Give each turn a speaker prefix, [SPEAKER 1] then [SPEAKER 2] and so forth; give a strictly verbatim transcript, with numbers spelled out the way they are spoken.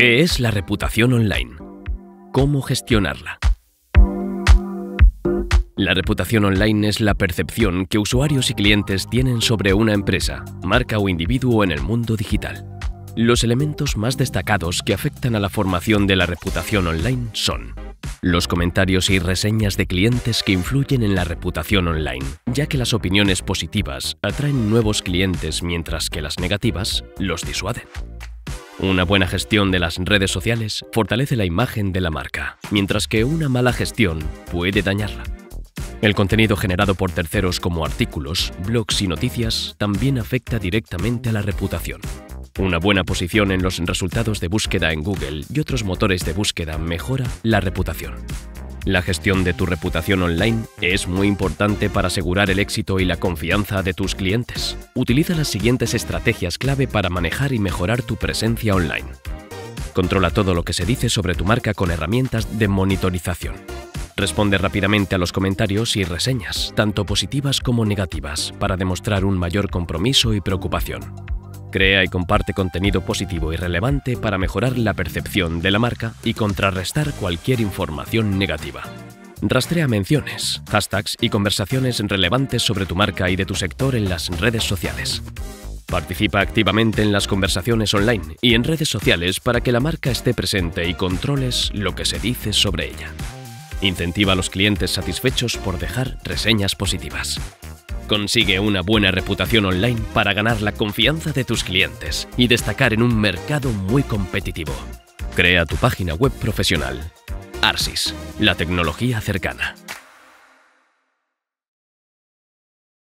[SPEAKER 1] ¿Qué es la reputación online? ¿Cómo gestionarla? La reputación online es la percepción que usuarios y clientes tienen sobre una empresa, marca o individuo en el mundo digital. Los elementos más destacados que afectan a la formación de la reputación online son los comentarios y reseñas de clientes que influyen en la reputación online, ya que las opiniones positivas atraen nuevos clientes mientras que las negativas los disuaden. Una buena gestión de las redes sociales fortalece la imagen de la marca, mientras que una mala gestión puede dañarla. El contenido generado por terceros como artículos, blogs y noticias también afecta directamente a la reputación. Una buena posición en los resultados de búsqueda en Google y otros motores de búsqueda mejora la reputación. La gestión de tu reputación online es muy importante para asegurar el éxito y la confianza de tus clientes. Utiliza las siguientes estrategias clave para manejar y mejorar tu presencia online. Controla todo lo que se dice sobre tu marca con herramientas de monitorización. Responde rápidamente a los comentarios y reseñas, tanto positivas como negativas, para demostrar un mayor compromiso y preocupación. Crea y comparte contenido positivo y relevante para mejorar la percepción de la marca y contrarrestar cualquier información negativa. Rastrea menciones, hashtags y conversaciones relevantes sobre tu marca y de tu sector en las redes sociales. Participa activamente en las conversaciones online y en redes sociales para que la marca esté presente y controles lo que se dice sobre ella. Incentiva a los clientes satisfechos por dejar reseñas positivas. Consigue una buena reputación online para ganar la confianza de tus clientes y destacar en un mercado muy competitivo. Crea tu página web profesional. Arsys, la tecnología cercana.